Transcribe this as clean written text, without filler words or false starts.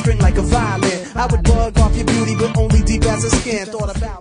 string like a violin. I would bug off your beauty, but only deep as a skin. Thought about